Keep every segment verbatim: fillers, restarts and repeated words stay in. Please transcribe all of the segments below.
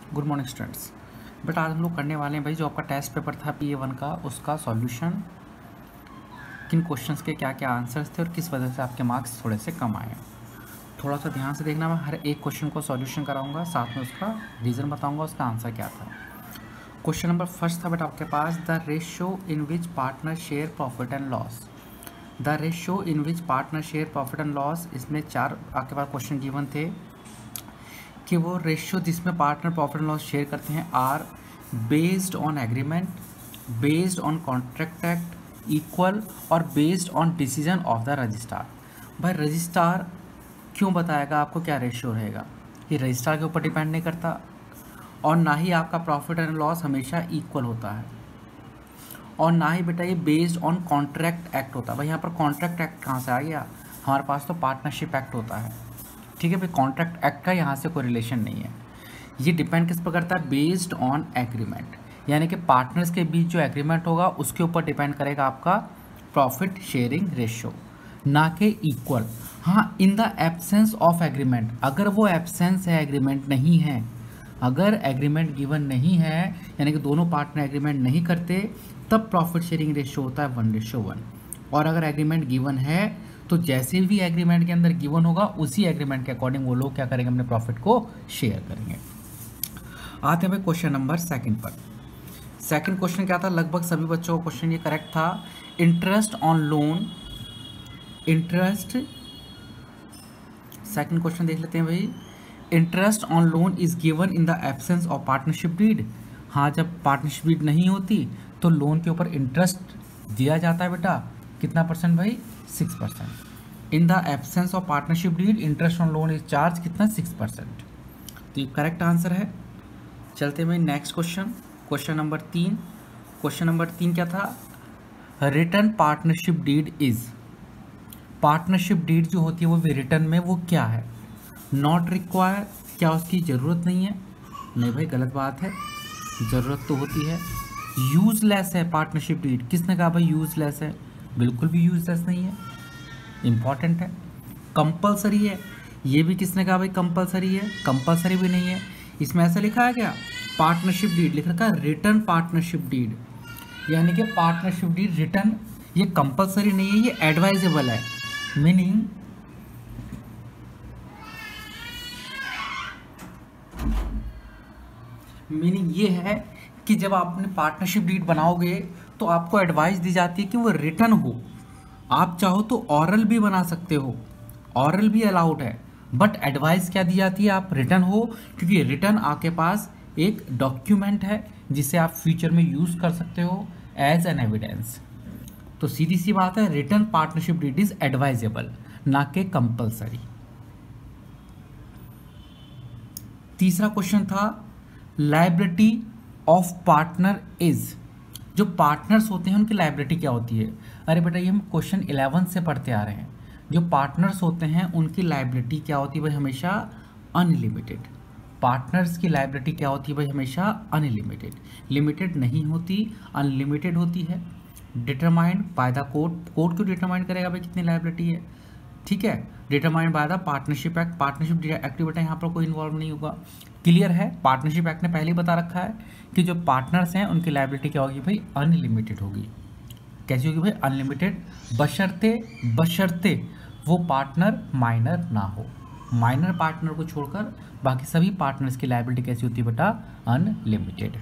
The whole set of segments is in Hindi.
Good morning students. बट आज हम लोग करने वाले हैं भाई जो आपका टेस्ट पेपर था पी ए वन का, उसका सॉल्यूशन, किन क्वेश्चंस के क्या क्या आंसर्स थे और किस वजह से आपके मार्क्स थोड़े से कम आए। थोड़ा सा ध्यान से देखना, मैं हर एक क्वेश्चन को सॉल्यूशन कराऊंगा, साथ में उसका रीज़न बताऊंगा, उसका आंसर क्या था। क्वेश्चन नंबर फर्स्ट था बेटा आपके पास, the ratio in which partner share profit and loss. The ratio in which partner share profit and loss, इसमें चार आपके पास क्वेश्चन गिवन थे कि वो रेशियो जिसमें partner profit and loss share करते हैं are based on agreement, based on contract act, equal और based on decision of the registrar. भाई रजिस्ट्रार क्यों बताएगा आपको क्या रेशियो रहेगा, ये रजिस्ट्रार के ऊपर डिपेंड नहीं करता, और ना ही आपका प्रॉफिट एंड लॉस हमेशा इक्वल होता है, और ना ही बेटा ये बेस्ड ऑन कॉन्ट्रैक्ट एक्ट होता है। भाई यहाँ पर कॉन्ट्रैक्ट एक्ट कहाँ से आ गया, हमारे पास तो पार्टनरशिप एक्ट होता है, ठीक है भाई। कॉन्ट्रैक्ट एक्ट का यहाँ से कोई रिलेशन नहीं है। ये डिपेंड किस पर करता है, बेस्ड ऑन एग्रीमेंट, यानी कि पार्टनर्स के बीच जो एग्रीमेंट होगा उसके ऊपर डिपेंड करेगा आपका प्रॉफिट शेयरिंग रेशियो, ना कि इक्वल। हाँ, in the absence of agreement, अगर वो एब्सेंस है, एग्रीमेंट नहीं है, अगर एग्रीमेंट गिवन नहीं है, यानी कि दोनों पार्टनर एग्रीमेंट नहीं करते, तब प्रॉफिट शेयरिंग रेशियो होता है वन रेशियो वन। और अगर एग्रीमेंट गिवन है तो जैसे भी एग्रीमेंट के अंदर गिवन होगा उसी एग्रीमेंट के अकॉर्डिंग वो लोग क्या करेंगे, अपने प्रॉफिट को शेयर करेंगे। आते हैं भाई क्वेश्चन नंबर सेकंड पर। सेकंड क्वेश्चन क्या था, लगभग सभी बच्चों का क्वेश्चन ये करेक्ट था। Interest on loan, interest, second question देख लेते हैं भाई। Interest on loan is given in the absence of partnership deed. हाँ, जब पार्टनरशिप डीड नहीं होती तो लोन के ऊपर इंटरेस्ट दिया जाता है बेटा, कितना परसेंट भाई, six percent. In the absence of partnership deed interest on loan is charge कितना, सिक्स परसेंट। तो ये करेक्ट आंसर है। चलते हैं नेक्स्ट क्वेश्चन, क्वेश्चन नंबर तीन। क्वेश्चन नंबर तीन क्या था, written partnership deed is, partnership deed जो होती है वो रिटर्न में वो क्या है, नॉट रिक्वायर, क्या उसकी ज़रूरत नहीं है, नहीं भाई गलत बात है, ज़रूरत तो होती है। यूजलेस है पार्टनरशिप डीड, किसने कहा भाई यूजलेस है, बिल्कुल भी यूजलेस नहीं है, इंपॉर्टेंट है। कंपलसरी है, ये भी किसने कहा भाई कंपलसरी है, कंपलसरी भी नहीं है। इसमें ऐसा लिखा है क्या, पार्टनरशिप डीड लिख रखा है, रिटर्न पार्टनरशिप डीड, यानी कि पार्टनरशिप डीड रिटर्न, ये कंपलसरी नहीं है, ये एडवाइजेबल है। मीनिंग मीनिंग ये है कि जब आप अपने पार्टनरशिप डीड बनाओगे तो आपको एडवाइस दी जाती है कि वो रिटर्न हो। आप चाहो तो ऑरल भी बना सकते हो, ऑरल भी अलाउड है, बट एडवाइस क्या दी जाती है, आप रिटर्न हो, क्योंकि रिटर्न आपके पास एक डॉक्यूमेंट है जिसे आप फ्यूचर में यूज़ कर सकते हो एज एन एविडेंस। तो सीधी सी बात है, written partnership deed is advisable, ना कि कंपलसरी। तीसरा क्वेश्चन था, लायबिलिटी ऑफ पार्टनर इज, जो पार्टनर्स होते हैं उनकी लायबिलिटी क्या होती है। अरे बेटा ये हम क्वेश्चन इलेवन से पढ़ते आ रहे हैं, जो पार्टनर्स होते हैं उनकी लायबिलिटी क्या होती है भाई, हमेशा अनलिमिटेड। पार्टनर्स की लायबिलिटी क्या होती है भाई, हमेशा अनलिमिटेड, लिमिटेड नहीं होती, अनलिमिटेड होती है। Determined by the court, court क्यों डिटरमाइन करेगा भाई कितनी लायबिलिटी है, ठीक है। Determined by the partnership act, partnership act बेटा यहाँ पर कोई इन्वॉल्व नहीं होगा, क्लियर है। पार्टनरशिप एक्ट ने पहले ही बता रखा है कि जो पार्टनर्स हैं उनकी लायबिलिटी क्या होगी भाई, अनलिमिटेड होगी। कैसी होगी भाई, अनलिमिटेड, बशर्ते बशर्ते वो पार्टनर माइनर ना हो। माइनर पार्टनर को छोड़कर बाकी सभी पार्टनर्स की लायबिलिटी कैसी होती है बेटा, अनलिमिटेड।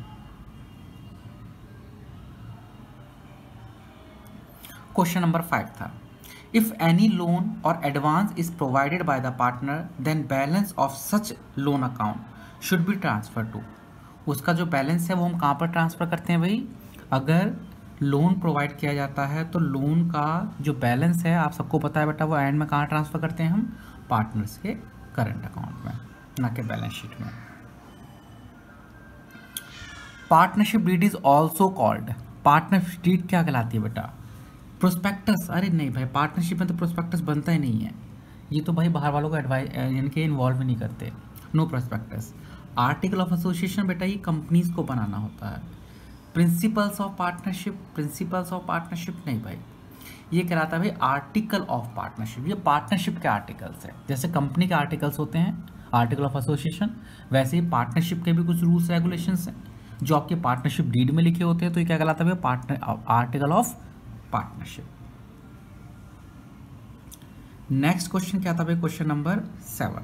क्वेश्चन नंबर फाइव था, इफ एनी लोन और advance is provided by the partner then balance of such loan account should be transfer to. उसका जो बैलेंस है वो हम कहाँ पर ट्रांसफ़र करते हैं भाई, अगर लोन प्रोवाइड किया जाता है तो लोन का जो बैलेंस है, आप सबको पता है बेटा, वो एंड में कहाँ ट्रांसफ़र करते हैं हम, पार्टनर्स के करंट अकाउंट में, ना कि बैलेंस शीट में। Partnership deed is also called, partnership deed क्या कहलाती है बेटा, प्रोस्पेक्टस। अरे नहीं भाई, पार्टनरशिप में तो प्रोस्पेक्टस बनता ही नहीं है, ये तो भाई बाहर वालों को एडवाइस यानी कि इन्वॉल्व ही नहीं करते, no prospectus. Article of association बेटा ये कंपनीज को बनाना होता है। Principles of partnership, principles of partnership नहीं भाई, ये कहलाता है भाई आर्टिकल ऑफ पार्टनरशिप। ये पार्टनरशिप के आर्टिकल्स है, जैसे कंपनी के आर्टिकल्स होते हैं, आर्टिकल ऑफ एसोसिएशन। वैसे ही पार्टनरशिप के भी कुछ रूल्स रेगुलेशंस हैं जो आपके पार्टनरशिप डीड में लिखे होते हैं, तो ये क्या कहलाता है? Partner article of partnership. Next question क्या था भाई? Question number seven.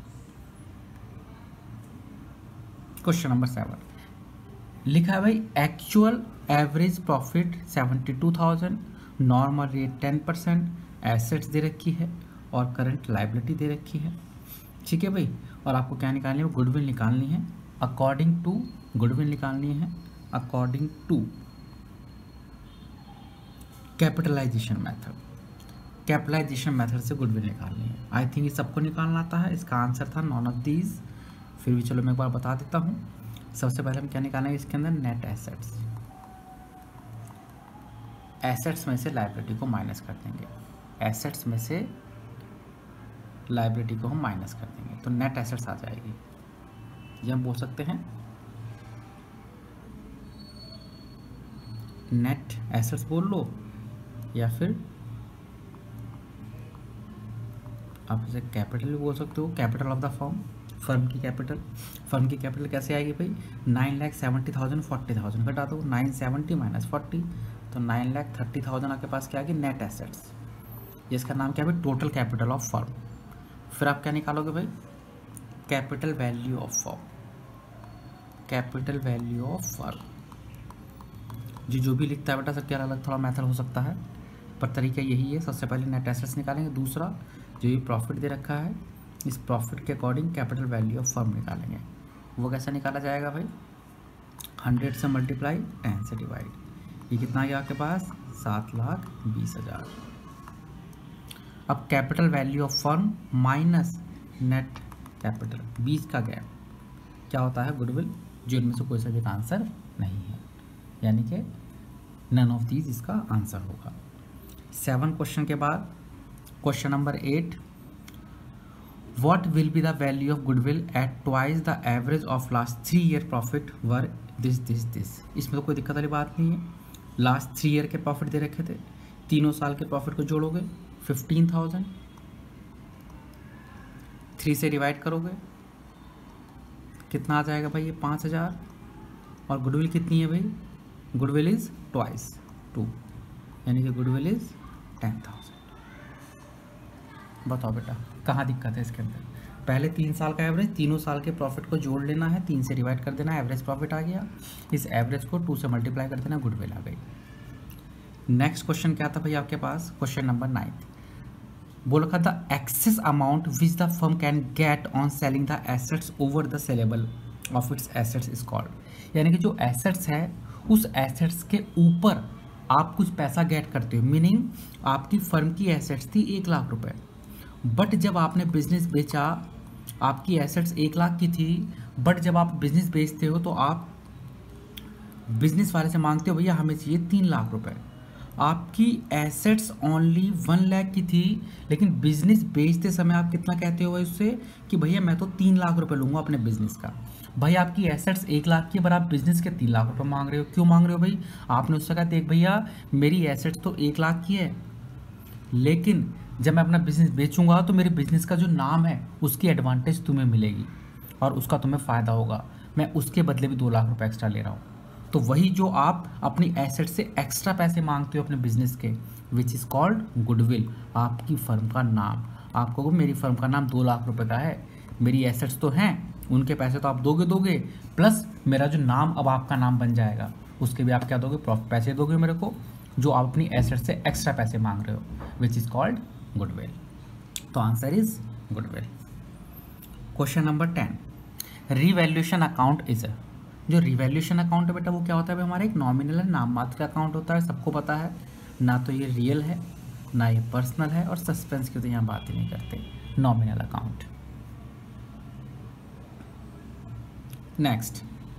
Question number seven लिखा है भाई, actual average profit seventy two thousand, normal rate ten percent, assets दे रखी है और करंट लाइबिलिटी दे रखी है। ठीक है भाई, और आपको क्या निकालनी है? गुडविल निकालनी है। अकॉर्डिंग टू गुडविल निकालनी है according to capitalisation method. Capitalisation method से गुडविल निकालनी है। आई थिंक ये सबको निकालना आता है। इसका आंसर था नॉन ऑफ दीज। फिर भी चलो मैं एक बार बता देता हूँ। सबसे पहले हम क्या निकालना है इसके अंदर? Net assets. एसेट्स में से लाइबिलिटी को माइनस कर देंगे। एसेट्स में से लाइबिलिटी को हम माइनस कर देंगे तो नेट एसेट्स आ जाएगी। ये हम बोल सकते हैं नेट एसेट्स बोल लो, या फिर आप इसे कैपिटल भी बोल सकते हो। Capital of the firm, firm की कैपिटल। फर्म की कैपिटल कैसे आएगी भाई? Nine lakh seventy thousand forty thousand घटा दो, नाइन सेवेंटी माइनस फोर्टी तो नाइन लैख थर्टी थाउजेंड आपके पास क्या आ गई? Net assets. जिसका नाम क्या है भाई? Total capital of firm. फिर आप क्या निकालोगे भाई? Capital value of firm. Capital value of firm जी जो भी लिखता है बेटा सबके अलग अलग थोड़ा मेथड हो सकता है, पर तरीका यही है। सबसे पहले नेट एसेट्स निकालेंगे। दूसरा जो ये प्रॉफिट दे रखा है, इस प्रॉफिट के according capital value of firm निकालेंगे। वो कैसे निकाला जाएगा भाई? हंड्रेड से मल्टीप्लाई टेन से डिवाइड। ये कितना आ गया आपके पास? सात लाख बीस हज़ार। अब capital value of firm minus net capital, बीच का गैप क्या होता है? गुडविल। जो इनमें से कोई सा भी आंसर नहीं है, यानी कि नन ऑफ दीज इसका आंसर होगा। सेवन क्वेश्चन के बाद question number eight, what will be the value of goodwill at twice the average of last three year profit were this this this. इसमें तो कोई दिक्कत वाली बात नहीं है। लास्ट थ्री ईयर के प्रॉफिट दे रखे थे, तीनों साल के प्रॉफिट को जोड़ोगे फिफ्टीन थाउजेंड, थ्री से डिवाइड करोगे कितना आ जाएगा भाई? ये पाँच हज़ार। और गुडविल कितनी है भाई? गुडविल इज ट्वाइस टू, यानी कि गुडविल इज टेन थाउजेंड। बताओ बेटा कहाँ दिक्कत है इसके अंदर? पहले तीन साल का एवरेज, तीनों साल के प्रॉफिट को जोड़ लेना है, तीन से डिवाइड कर देना, एवरेज प्रॉफिट आ गया। इस एवरेज को टू से मल्टीप्लाई कर देना, गुडविल आ गई। नेक्स्ट क्वेश्चन क्या था भाई आपके पास? क्वेश्चन नंबर नाइन्थ बोला था the excess amount which the firm can get on selling the assets over the saleable of its assets is called. यानी कि जो एसेट्स है उस एसेट्स के ऊपर आप कुछ पैसा गेट करते हो। मीनिंग आपकी फर्म की एसेट्स थी एक लाख रुपए, बट जब आपने बिजनेस बेचा, आपकी एसेट्स एक लाख की थी, बट जब आप बिजनेस बेचते हो तो आप बिजनेस वाले से मांगते हो भैया हमें चाहिए तीन लाख रुपए। आपकी एसेट्स ओनली वन लाख की थी, लेकिन बिजनेस बेचते समय आप कितना कहते हो उससे कि भैया मैं तो तीन लाख रुपए लूँगा अपने बिजनेस का। भाई आपकी एसेट्स एक लाख की, पर आप बिजनेस के तीन लाख रुपए मांग रहे हो। क्यों मांग रहे हो भाई? आपने उससे कहा देख भैया मेरी एसेट्स तो एक लाख की है, लेकिन जब मैं अपना बिजनेस बेचूंगा तो मेरे बिजनेस का जो नाम है उसकी एडवांटेज तुम्हें मिलेगी और उसका तुम्हें फ़ायदा होगा। मैं उसके बदले भी दो लाख रुपए एक्स्ट्रा ले रहा हूँ। तो वही जो आप अपनी एसेट से एक्स्ट्रा पैसे मांगते हो अपने बिजनेस के, विच इज़ कॉल्ड गुडविल। आपकी फर्म का नाम, आपको मेरी फर्म का नाम दो लाख रुपए का है, मेरी एसेट्स तो हैं, उनके पैसे तो आप दोगे दोगे प्लस मेरा जो नाम अब आपका नाम बन जाएगा उसके भी आप क्या दोगे? प्रॉफिट पैसे दोगे मेरे को, जो आप अपनी एसेट से एक्स्ट्रा पैसे मांग रहे हो, विच इज़ कॉल्ड गुडविल। तो answer is goodwill. Question number ten, revaluation account is जो रिवैल्यूएशन अकाउंट है बेटा वो क्या होता है? हमारा एक नॉमिनल है, नाम मात्र का अकाउंट होता है, सबको पता है। ना तो ये रियल है ना ये पर्सनल है, और सस्पेंस की तो यहाँ बात ही नहीं करते, nominal account. Next,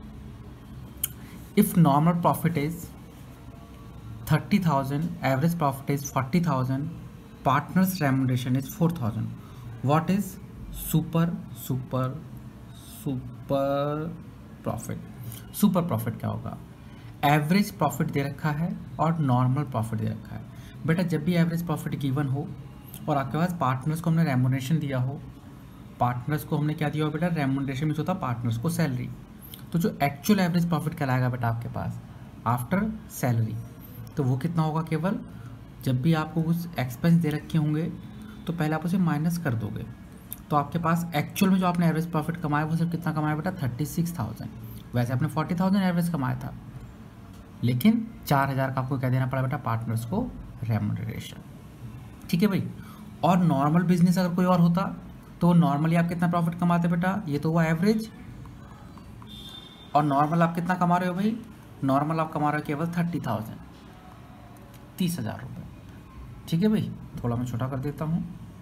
if normal profit is thirty thousand, average profit is forty thousand, partners remuneration is four thousand, what is super super super profit? Super profit क्या होगा? एवरेज प्रॉफिट दे रखा है और नॉर्मल प्रॉफिट दे रखा है। बेटा जब भी एवरेज प्रॉफिट गिवन हो और आपके पास पार्टनर्स को हमने रेम्युनरेशन दिया हो, पार्टनर्स को हमने क्या दिया हुआ बेटा, रेम्यूनरेशन मीन्स होता है पार्टनर्स को सैलरी। तो जो एक्चुअल एवरेज प्रॉफिट कहलाएगा बेटा आपके पास आफ्टर सैलरी, तो वो कितना होगा, केवल जब भी आपको कुछ एक्सपेंस दे रखे होंगे तो पहले आप उसे माइनस कर दोगे, तो आपके पास एक्चुअल में जो आपने एवरेज प्रॉफिट कमाया वो सिर्फ कितना कमाया बेटा, थर्टी सिक्स थाउजेंड। वैसे आपने फोर्टी थाउजेंड एवरेज कमाया था, लेकिन चार हज़ार का आपको क्या देना पड़ा बेटा, पार्टनर्स को रेम्यूनरेशन। ठीक है भाई। और नॉर्मल बिजनेस अगर कोई और होता तो नॉर्मली आप कितना प्रॉफिट कमाते बेटा, ये तो हुआ एवरेज, और नॉर्मल आप कितना कमा रहे हो भाई, नॉर्मल आप कमा रहे हो केवल थर्टी थाउजेंड, तीस हज़ार रुपये। ठीक है भाई, थोड़ा मैं छोटा कर देता हूँ।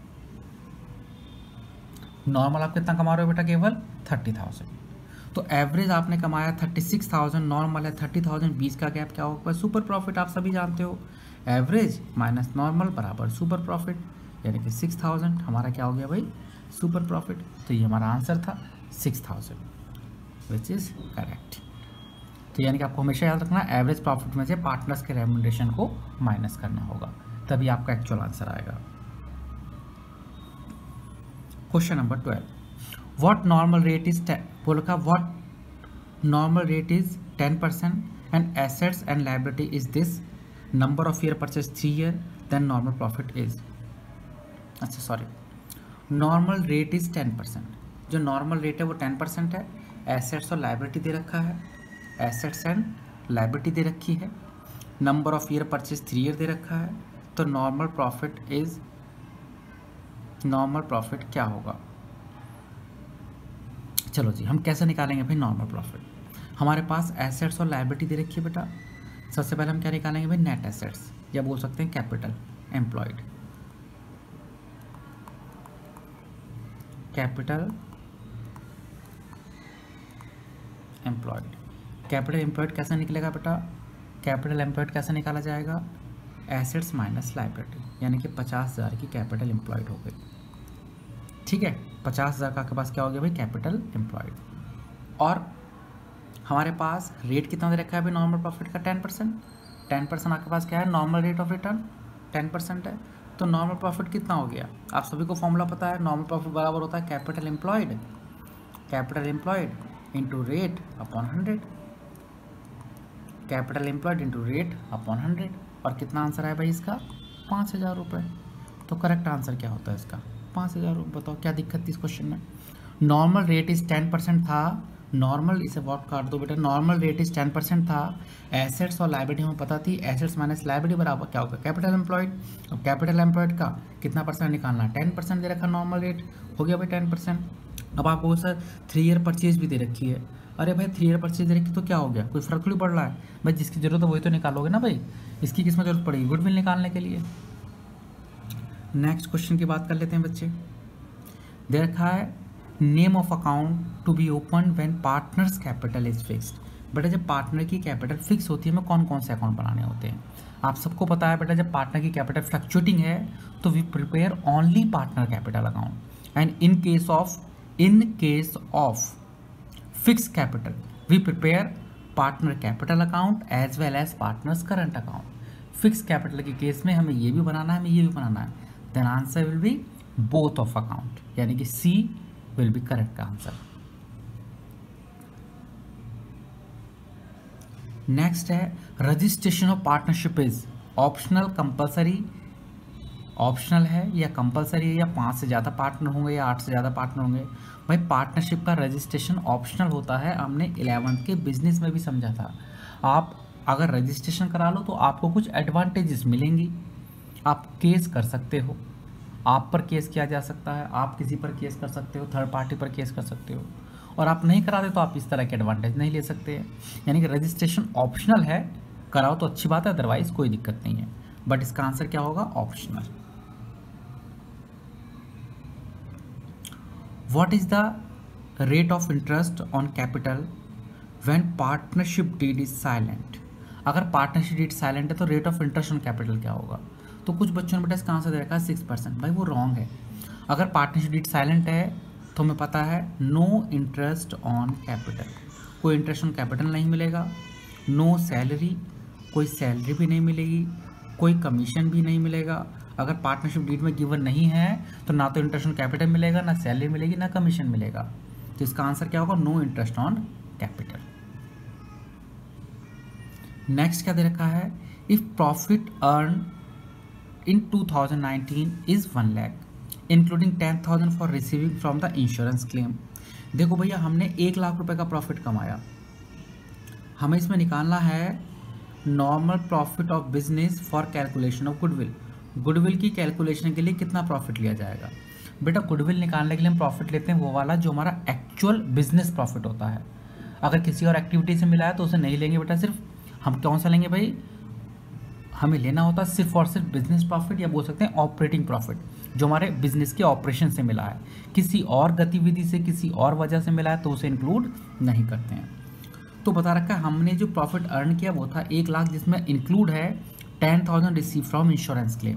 नॉर्मल आप कितना कमा रहे हो बेटा, केवल थर्टी थाउजेंड। तो एवरेज आपने कमाया थर्टी सिक्स थाउजेंड, नॉर्मल है थर्टी थाउजेंड, बीस का गैप क्या होगा, सुपर प्रॉफिट। आप सभी जानते हो एवरेज माइनस नॉर्मल बराबर सुपर प्रॉफिट, यानी कि सिक्स थाउजेंड हमारा क्या हो गया भाई, सुपर प्रॉफिट। तो ये हमारा आंसर था six thousand which is correct. तो यानी कि आपको हमेशा याद रखना एवरेज प्रॉफिट में से पार्टनर्स के रेम्यूनरेशन को माइनस करना होगा, तभी आपका एक्चुअल आंसर आएगा। Question number twelve, what normal rate is, बोल का what normal rate is ten percent and assets and liability is this, number of year purchase three year, then normal profit is. अच्छा sorry, normal rate is ten percent, जो नॉर्मल रेट है वो टेन परसेंट है, एसेट्स और लायबिलिटी दे रखा है, एसेट्स एंड लायबिलिटी दे रखी है, number of year purchase three year दे रखा है, तो normal profit is, normal profit क्या होगा। चलो जी, हम कैसे निकालेंगे भाई नॉर्मल प्रॉफिट। हमारे पास एसेट्स और लायबिलिटी दे रखी है बेटा, सबसे पहले हम क्या निकालेंगे भाई, नेट एसेट्स, या बोल सकते हैं capital employed, capital employed. Capital employed कैसे निकलेगा बेटा, कैपिटल एम्प्लॉयड कैसे निकाला जाएगा, एसेट्स माइनस लायबिलिटी, यानी कि पचास हज़ार की कैपिटल एम्प्लॉयड हो गई। ठीक है, पचास हज़ार का आपके पास क्या हो गया भाई, कैपिटल एम्प्लॉयड। और हमारे पास रेट कितना दे रखा है भाई नॉर्मल प्रॉफिट का, टेन परसेंट। टेन परसेंट आपके पास क्या है, normal rate of return ten percent है, तो नॉर्मल प्रॉफिट कितना हो गया, आप सभी को फॉर्मूला पता है, नॉर्मल प्रॉफिट बराबर होता है capital employed, capital employed into rate upon hundred, capital employed into rate upon hundred. और कितना आंसर है भाई इसका, पाँच हज़ार रुपये। तो करेक्ट आंसर क्या होता है इसका, पाँच हज़ार रुपये। बताओ क्या दिक्कत थी इस क्वेश्चन में। Normal rate is ten percent था, नॉर्मल इसे वॉट काट दो बेटा, normal rate is ten percent था, एसेट्स और लायबिलिटी हमें पता थी, एसेट्स माइनस लायबिलिटी बराबर क्या होगा, कैपिटल एम्प्लॉयड। अब कैपिटल एम्प्लॉयड का कितना परसेंट निकालना, टेन परसेंट दे रखा नॉर्मल रेट, हो गया भाई टेन परसेंट। अब आपको सर थ्री ईयर परचेज भी दे रखी है, अरे भाई थ्री ईयर परचेज दे रखी तो क्या हो गया, कोई फर्क नहीं पड़ रहा है भाई, जिसकी जरूरत है वही तो निकालोगे ना भाई, इसकी किस में जरूरत पड़ेगी, गुडविल निकालने के लिए। नेक्स्ट क्वेश्चन की बात कर लेते हैं बच्चे। दे रखा है name of account to be open when partners capital is fixed. बेटा जब पार्टनर की कैपिटल फिक्स होती है हमें कौन कौन से अकाउंट बनाने होते हैं, आप सबको पता है बेटा, जब पार्टनर की कैपिटल फ्लक्चुएटिंग है तो we prepare only partner capital account, and in case of in case of fix capital we prepare partner capital account as well as partners current account. Fix capital के केस में हमें ये भी बनाना है, हमें ये भी बनाना है, then answer will be both of account, यानी कि सी विल बी करेक्ट का आंसर। नेक्स्ट है registration of partnership is optional compulsory, optional है या कंपलसरी है, या पाँच से ज़्यादा पार्टनर होंगे या आठ से ज़्यादा पार्टनर होंगे। भाई पार्टनरशिप का रजिस्ट्रेशन ऑप्शनल होता है, हमने इलेवंथ के बिजनेस में भी समझा था। आप अगर रजिस्ट्रेशन करा लो तो आपको कुछ एडवांटेजेस मिलेंगी, आप केस कर सकते हो, आप पर केस किया जा सकता है, आप किसी पर केस कर सकते हो, थर्ड पार्टी पर केस कर सकते हो, और आप नहीं कराते तो आप इस तरह के एडवांटेज नहीं ले सकते हैं। यानी कि रजिस्ट्रेशन ऑप्शनल है, कराओ तो अच्छी बात है, अदरवाइज कोई दिक्कत नहीं है, बट इसका आंसर क्या होगा, optional. What is the rate of interest on capital when partnership deed is silent? अगर पार्टनरशिप डीड साइलेंट है तो rate of interest on capital क्या होगा। तो कुछ बच्चों ने बेटा इसका आंसर दे रखा है सिक्स परसेंट, भाई वो रॉन्ग है। अगर पार्टनरशिप डीड साइलेंट है तो हमें पता है नो इंटरेस्ट ऑन कैपिटल, कोई इंटरेस्ट ऑन कैपिटल नहीं मिलेगा, नो सैलरी, कोई सैलरी भी नहीं मिलेगी, कोई कमीशन भी नहीं मिलेगा। अगर पार्टनरशिप डीड में गिवन नहीं है तो ना तो इंटरेस्ट ऑन कैपिटल मिलेगा, ना सैलरी मिलेगी, ना कमीशन मिलेगा। तो इसका आंसर क्या होगा? No interest on capital. Next क्या दे रखा है? If profit earn in two thousand nineteen is one lakh including ten thousand for receiving from the insurance claim. देखो भैया, हमने एक लाख रुपए का प्रॉफिट कमाया, हमें इसमें निकालना है normal profit of business for calculation of goodwill. Goodwill की कैलकुलेशन के लिए कितना प्रॉफिट लिया जाएगा? बेटा गुडविल निकालने के लिए हम प्रॉफिट लेते हैं वो वाला जो हमारा एक्चुअल बिजनेस प्रॉफिट होता है। अगर किसी और एक्टिविटी से मिला है तो उसे नहीं लेंगे बेटा, सिर्फ हम कौन सा लेंगे भाई? हमें लेना होता है सिर्फ और सिर्फ बिजनेस प्रॉफिट, या बोल सकते हैं ऑपरेटिंग प्रॉफिट, जो हमारे बिजनेस के ऑपरेशन से मिला है। किसी और गतिविधि से, किसी और वजह से मिला है तो उसे इंक्लूड नहीं करते हैं। तो बता रखा है हमने जो प्रॉफिट अर्न किया वो था एक लाख, जिसमें इंक्लूड है ten thousand receive from insurance claim.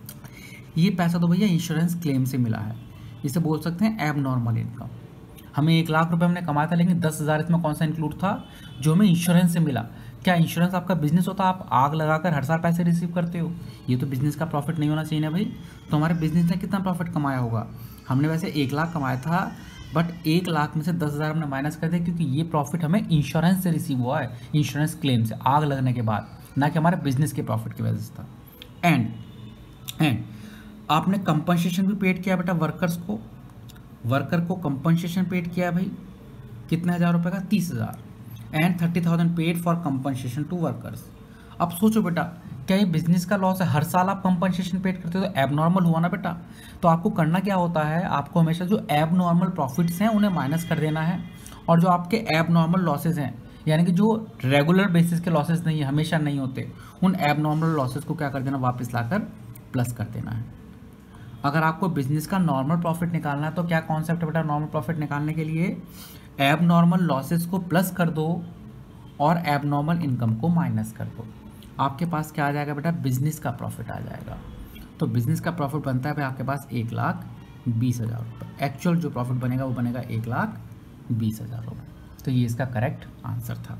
ये पैसा तो भैया इंश्योरेंस क्लेम से मिला है, इसे बोल सकते हैं एब नॉर्मल इनकम। हमें एक लाख रुपए हमने कमाया था, लेकिन दस हज़ार इसमें कौन सा इंक्लूड था? जो हमें इंश्योरेंस से मिला। क्या इंश्योरेंस आपका बिजनेस होता है? आप आग लगाकर हर साल पैसे रिसीव करते हो? ये तो बिजनेस का प्रॉफिट नहीं होना चाहिए ना भाई। तो हमारे बिजनेस ने कितना प्रॉफिट कमाया होगा? हमने वैसे एक लाख कमाया था, बट एक लाख में से दस हज़ार हमने माइनस कर दिया, क्योंकि ये प्रॉफिट हमें इंश्योरेंस से रिसीव हुआ है, इंश्योरेंस क्लेम से, आग लगने के बाद, ना कि हमारे बिजनेस के प्रॉफिट की वजह से था। एंड एंड आपने कंपनसेशन भी पेड किया बेटा वर्कर्स को, वर्कर को कंपनसेशन पेड किया है भाई, कितने हज़ार रुपये का? तीस हज़ार। And thirty thousand paid for compensation to workers. अब सोचो बेटा, क्या ये बिजनेस का लॉस है? हर साल आप कंपनसेशन पेड करते हो तो एबनॉर्मल हुआ ना बेटा। तो आपको करना क्या होता है? आपको हमेशा जो एबनॉर्मल प्रॉफिट्स हैं उन्हें माइनस कर देना है, और जो आपके एबनॉर्मल लॉसेज हैं, यानी कि जो रेगुलर बेसिस के लॉसेज नहीं है, हमेशा नहीं होते, उन एबनॉर्मल लॉसेज को क्या कर देना? वापस लाकर प्लस कर देना है। अगर आपको बिजनेस का नॉर्मल प्रॉफिट निकालना है तो क्या कॉन्सेप्ट है बेटा? नॉर्मल प्रॉफिट निकालने के लिए एबनॉर्मल लॉसेज को प्लस कर दो और एबनॉर्मल इनकम को माइनस कर दो। आपके पास क्या आ जाएगा बेटा? बिजनेस का प्रॉफिट आ जाएगा। तो बिजनेस का प्रॉफिट बनता है भाई आपके पास एक लाख बीस हज़ार रुपये। एक्चुअल जो प्रॉफिट बनेगा वो बनेगा एक लाख बीस हज़ार रुपये। तो ये इसका करेक्ट आंसर था।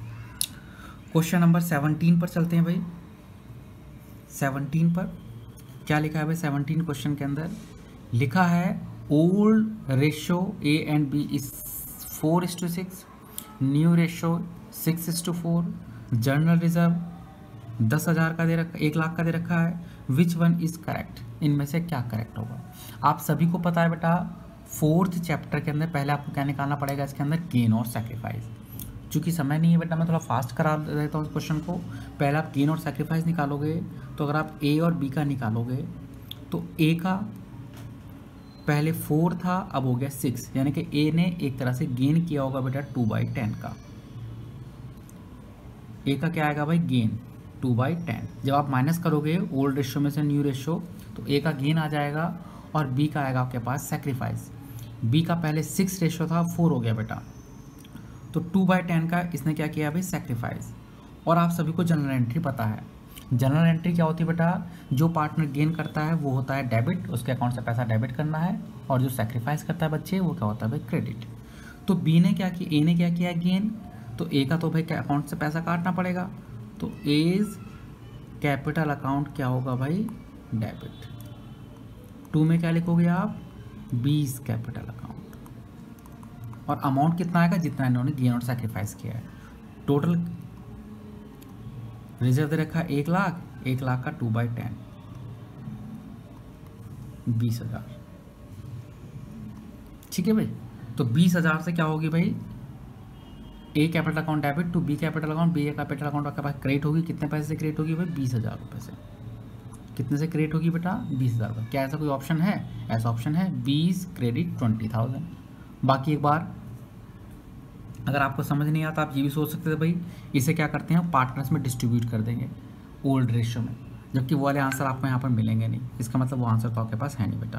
क्वेश्चन नंबर सेवनटीन पर चलते हैं भाई। सेवनटीन पर क्या लिखा है भाई? सेवनटीन क्वेश्चन के अंदर लिखा है old ratio A and B is four is to six, new ratio six is to four, general reserve दस हज़ार का दे रखा, एक लाख का दे रखा है। Which one is correct? इनमें से क्या करेक्ट होगा? आप सभी को पता है बेटा, फोर्थ चैप्टर के अंदर पहले आपको क्या निकालना पड़ेगा? इसके अंदर गेन और सैक्रिफाइस। चूँकि समय नहीं है बेटा, मैं थोड़ा फास्ट करा देता हूँ इस क्वेश्चन को। पहले आप गेन और सैक्रिफाइस निकालोगे, तो अगर आप ए और बी का निकालोगे तो ए का पहले फोर था, अब हो गया सिक्स, यानी कि ए ने एक तरह से गेन किया होगा बेटा टू बाई टेन का। ए का क्या आएगा भाई? Gain two by ten. जब आप माइनस करोगे ओल्ड रेशो में से न्यू रेशो, तो ए का गेन आ जाएगा और बी का आएगा आपके पास सैक्रिफाइस। बी का पहले सिक्स रेशो था, फोर हो गया बेटा, तो टू बाई टेन का इसने क्या किया भाई? सैक्रिफाइस। और आप सभी को जनरल एंट्री पता है। जनरल एंट्री क्या होती है बेटा? जो पार्टनर गेन करता है वो होता है डेबिट, उसके अकाउंट से पैसा डेबिट करना है, और जो सैक्रिफाइस करता है बच्चे वो क्या होता है भाई? क्रेडिट। तो बी ने क्या किया? ए ने क्या किया? गेन। तो ए का तो भाई क्या अकाउंट से पैसा काटना पड़ेगा, तो एज कैपिटल अकाउंट क्या होगा भाई? डेबिट। टू में क्या लिखोगे आप? बीस कैपिटल अकाउंट। और अमाउंट कितना आएगा? जितना इन्होंने गेन और सैक्रिफाइस किया है। टोटल रिजर्व दे रखा है एक लाख, एक लाख का टू बाई टेन, बीस हजार। ठीक है भाई। तो बीस हजार से क्या होगी भाई? A capital account debit to B capital account, B capital account आपके पास क्रेडिट होगी। कितने पैसे से क्रेडिट होगी भाई? बीस हजार रुपये से। कितने से क्रेडिट होगी बेटा? बीस हजार रुपये। क्या ऐसा कोई ऑप्शन है? ऐसा ऑप्शन है बीस क्रेडिट ट्वेंटी थाउजेंड। बाकी एक बार अगर आपको समझ नहीं आता, आप ये भी सोच सकते थे भाई इसे क्या करते हैं, पार्टनर्स में डिस्ट्रीब्यूट कर देंगे ओल्ड रेशियो में, जबकि वो वाले आंसर आपको यहाँ पर मिलेंगे नहीं। इसका मतलब वो आंसर तो आपके पास है नहीं बेटा।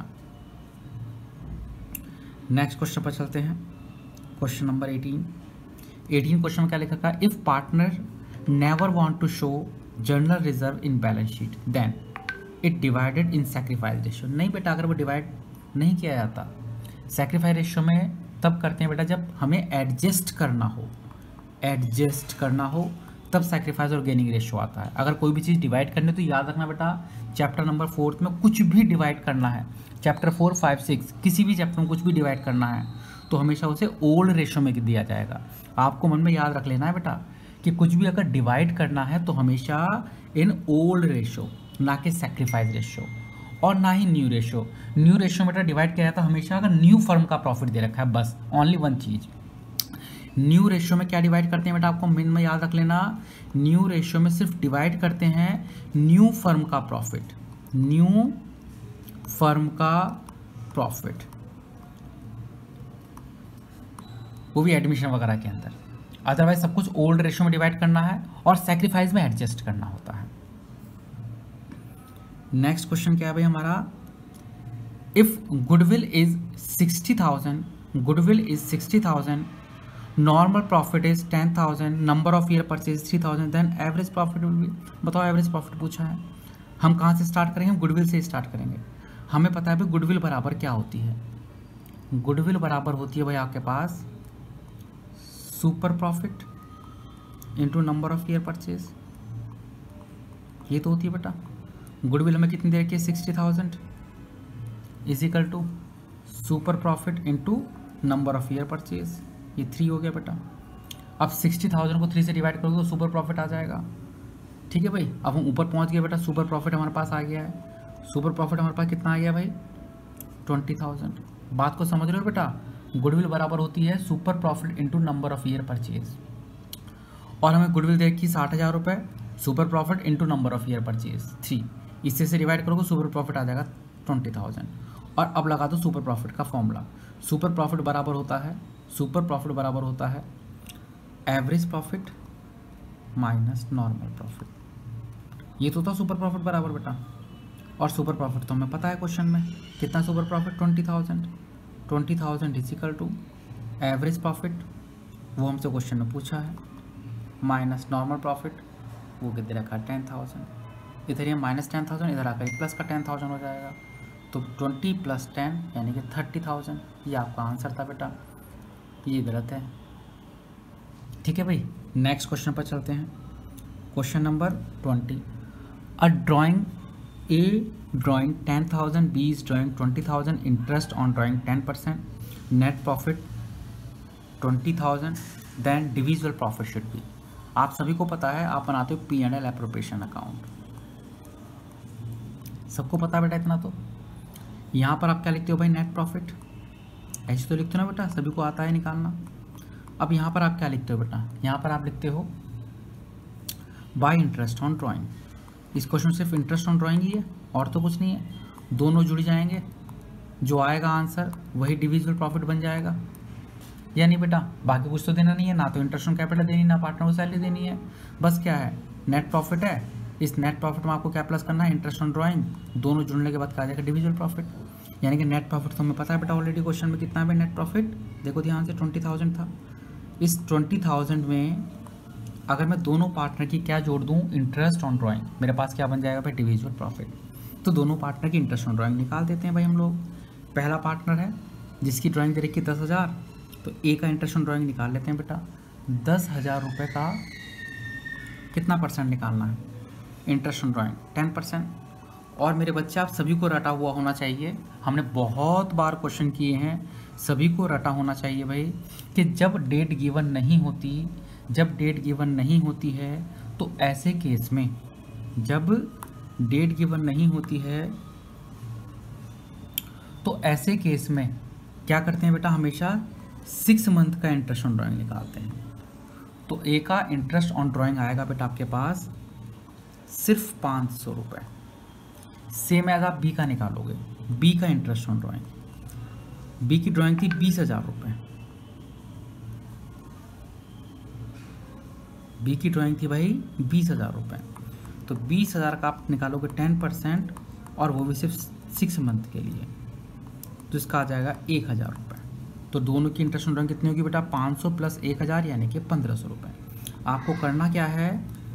नेक्स्ट क्वेश्चन पर चलते हैं। Question number eighteen. Eighteen question में क्या लिखा था? If partner never want to show general reserve in balance sheet then it divided in sacrifice ratio. नहीं बेटा, अगर वो डिवाइड नहीं किया जाता सैक्रिफाइस रेशियो में, तब करते हैं बेटा जब हमें एडजस्ट करना हो। एडजस्ट करना हो तब सैक्रिफाइस और गेनिंग रेशियो आता है। अगर कोई भी चीज़ डिवाइड करनी है तो याद रखना बेटा, चैप्टर नंबर फोर्थ में कुछ भी डिवाइड करना है, चैप्टर फोर फाइव सिक्स किसी भी चैप्टर में कुछ भी डिवाइड करना है तो हमेशा उसे ओल्ड रेशियो में दिया जाएगा। आपको मन में याद रख लेना है बेटा कि कुछ भी अगर डिवाइड करना है तो हमेशा इन ओल्ड रेशियो, ना कि सैक्रिफाइस रेशियो और ना ही न्यू रेशियो। न्यू रेशियो में बेटा डिवाइड किया जाता है हमेशा अगर न्यू फर्म का प्रॉफिट दे रखा है, बस ओनली वन चीज़। न्यू रेशियो में क्या डिवाइड करते हैं बेटा, आपको मेन में याद रख लेना, न्यू रेशियो में सिर्फ डिवाइड करते हैं न्यू फर्म का प्रॉफिट, न्यू फर्म का प्रॉफिट, वो भी एडमिशन वगैरह के अंदर। अदरवाइज सब कुछ ओल्ड रेशियो में डिवाइड करना है और सैक्रिफाइस में एडजस्ट करना होता है। नेक्स्ट क्वेश्चन क्या है भाई हमारा, if goodwill is sixty thousand, goodwill is sixty thousand, normal profit is ten thousand, number of year purchase three thousand, then average profit will be, बताओ एवरेज प्रॉफिट पूछा है। हम कहाँ से स्टार्ट करेंगे, गुडविल से स्टार्ट करेंगे। हमें पता है भाई गुडविल बराबर क्या होती है, गुडविल बराबर होती है भाई आपके पास super profit into number of year purchase, ये तो होती है बेटा। गुडविल हमें कितनी दे रखी है, sixty thousand is equal to super profit into number of year purchase, ये थ्री हो गया बेटा। अब सिक्सटी थाउजेंड को थ्री से डिवाइड करोगे तो सुपर प्रॉफिट आ जाएगा। ठीक है भाई, अब हम ऊपर पहुंच गए बेटा, सुपर प्रॉफिट हमारे पास आ गया है। सुपर प्रॉफिट हमारे पास कितना आ गया भाई, ट्वेंटी थाउजेंड। बात को समझ रहे हो बेटा, गुडविल बराबर होती है super profit into number of year purchase, और हमें गुडविल दे रखी साठ हज़ार रुपये, super profit into number of year purchase three, इससे से डिवाइड करोगे सुपर प्रॉफिट आ जाएगा ट्वेंटी थाउजेंड। और अब लगा दो सुपर प्रॉफिट का फॉर्मूला, सुपर प्रॉफिट बराबर होता है, सुपर प्रॉफिट बराबर होता है average profit minus normal profit, ये तो था सुपर प्रॉफिट बराबर बेटा। और सुपर प्रॉफिट तो हमें पता है क्वेश्चन में कितना, super profit twenty thousand, twenty thousand is equal to average profit, वो हमसे क्वेश्चन में पूछा है, माइनस नॉर्मल प्रॉफिट, वो कितने रखा है टेन थाउजेंड। इधर ये माइनस टेन थाउजेंड, इधर आकर प्लस का टेन थाउजेंड हो जाएगा, तो ट्वेंटी प्लस टेन यानी कि थर्टी थाउजेंड, ये आपका आंसर था बेटा, ये गलत है। ठीक है भाई, नेक्स्ट क्वेश्चन पर चलते हैं। Question number twenty, a drawing a drawing ten thousand, B is drawing twenty thousand, interest on drawing ten percent, net profit twenty thousand, then divisible profit should be। आप सभी को पता है, आप बनाते हो P and L appropriation account, सबको पता है बेटा इतना तो। यहाँ पर आप क्या लिखते हो भाई, नेट प्रॉफिट, ऐसे तो लिखते हो ना बेटा, सभी को आता है निकालना। अब यहाँ पर आप क्या लिखते हो बेटा, यहाँ पर आप लिखते हो बाय इंटरेस्ट ऑन ड्राइंग। इस क्वेश्चन सिर्फ इंटरेस्ट ऑन ड्राइंग ही है और तो कुछ नहीं है, दोनों जुड़ जाएंगे, जो आएगा आंसर वही डिविजिबल प्रॉफिट बन जाएगा, या नहीं बेटा। बाकी कुछ तो देना नहीं है, ना तो इंटरेस्ट ऑन कैपिटल देनी, ना पार्टनर को सैलरी देनी है, बस क्या है नेट प्रॉफिट है। इस नेट प्रॉफिट में आपको क्या प्लस करना है, इंटरेस्ट ऑन ड्राइंग, दोनों जुड़ने के बाद क्या आ जाएगा डिविजिबल प्रॉफिट। यानी कि नेट प्रॉफिट तो हमें पता है बेटा ऑलरेडी, क्वेश्चन में कितना है नेट प्रॉफिट, देखो ध्यान से ट्वेंटी थाउजेंड था। इस ट्वेंटी थाउजेंड में अगर मैं दोनों पार्टनर की क्या जोड़ दूँ, इंटरेस्ट ऑन ड्राइंग, मेरे पास क्या बन जाएगा भाई डिविजिबल प्रॉफिट। तो दोनों पार्टनर की इंटरेस्ट ऑन ड्राइंग निकाल देते हैं भाई हम लोग। पहला पार्टनर है जिसकी ड्राइंग दे रखी दस हज़ार, तो ए का इंटरेस्ट ऑन ड्राइंग निकाल लेते हैं बेटा। दस हज़ार रुपये का कितना परसेंट निकालना है, interest on drawing ten percent. और मेरे बच्चे आप सभी को रटा हुआ होना चाहिए, हमने बहुत बार क्वेश्चन किए हैं, सभी को रटा होना चाहिए भाई कि जब डेट गिवन नहीं होती, जब डेट गिवन नहीं होती है तो ऐसे केस में, जब डेट गिवन नहीं होती है तो ऐसे केस में क्या करते हैं बेटा, हमेशा सिक्स मंथ का इंटरेस्ट ऑन ड्राइंग निकालते हैं। तो ए का इंटरेस्ट ऑन ड्राइंग आएगा बेटा आपके पास सिर्फ पाँच सौ रुपये। सेम एज आप बी का निकालोगे, बी का इंटरेस्ट ऑन ड्राइंग, बी की ड्राइंग थी बीस हज़ार रुपये, बी की ड्राइंग थी भाई बीस हज़ार रुपये, तो बीस हज़ार का आप निकालोगे टेन परसेंट, और वो भी सिर्फ सिक्स मंथ के लिए, तो इसका आ जाएगा एक हज़ार रुपये। तो दोनों की इंटरेस्ट ऑन ड्राइंग कितनी होगी बेटा, पाँच सौ प्लस एक हज़ार यानी कि पंद्रह सौ रुपये। आपको करना क्या है,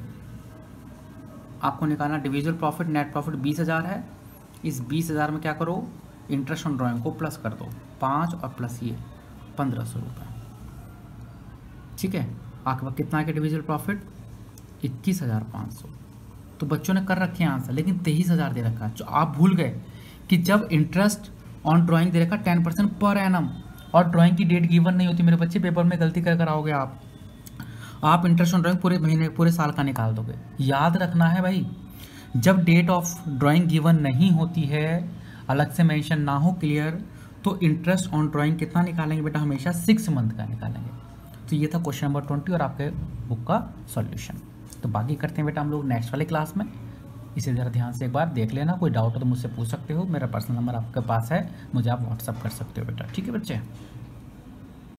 आपको निकालना डिविजिबल प्रॉफिट, नेट प्रॉफिट बीस हज़ार है, इस बीस हज़ार में क्या करो, इंटरेस्ट ऑन ड्राइंग को प्लस कर दो, पाँच और प्लस ये पंद्रह सौ रुपये। ठीक है, आपके पास कितना है डिविजिबल प्रॉफिट, इक्कीस हज़ार पाँच सौ। तो बच्चों ने कर रखे हैं आंसर, लेकिन तेईस हज़ार दे रखा है। जो आप भूल गए कि जब इंटरेस्ट ऑन ड्राइंग दे रखा टेन परसेंट पर एनम और ड्राइंग की डेट गिवन नहीं होती, मेरे बच्चे पेपर में गलती कर कर आओगे आप आप इंटरेस्ट ऑन ड्राइंग पूरे महीने पूरे साल का निकाल दोगे। याद रखना है भाई, जब डेट ऑफ ड्राइंग गिवन नहीं होती है, अलग से मेंशन ना हो क्लियर, तो इंटरेस्ट ऑन ड्राइंग कितना निकालेंगे बेटा, हमेशा सिक्स मंथ का निकालेंगे। तो ये था क्वेश्चन नंबर ट्वेंटी और आपके बुक का सॉल्यूशन। तो बाकी करते हैं बेटा हम लोग नेक्स्ट वाले क्लास में। इसे ज़रा ध्यान से एक बार देख लेना, कोई डाउट हो तो मुझसे पूछ सकते हो, मेरा पर्सनल नंबर आपके पास है, मुझे आप व्हाट्सअप कर सकते हो बेटा। ठीक है बच्चे।